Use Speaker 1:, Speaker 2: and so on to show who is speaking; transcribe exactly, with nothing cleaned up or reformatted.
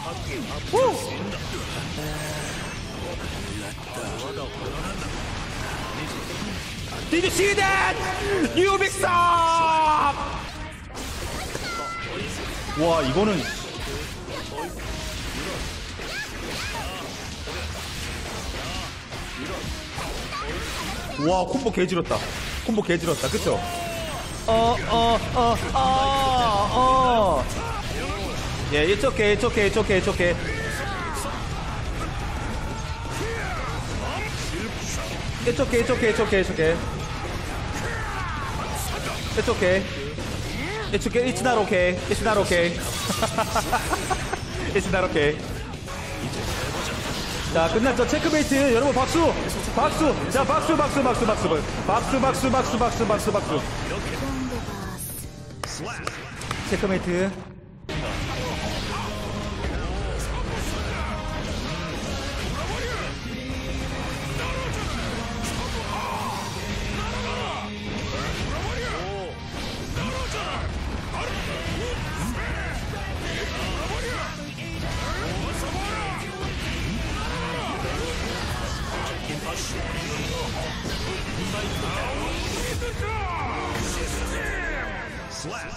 Speaker 1: 후! Did you see that? You mix up! 와, 이거는 와, 콤보 개지렸다. 콤보 개지렸다. 그쵸? 어, 어, 어, 어, 어. 예, it's okay, it's okay, it's okay, it's okay. It's okay, it's okay, it's okay, it's okay. It's okay. It's okay, it's not okay. It's not okay. It's not okay. 자, 끝났죠. 체크메이트. 여러분 박수. 박수. 자, 박수, 박수, 박수, 박수. 박수, 박수, 박수, 박수, 박수, 박수. 체크메이트.
Speaker 2: Slap.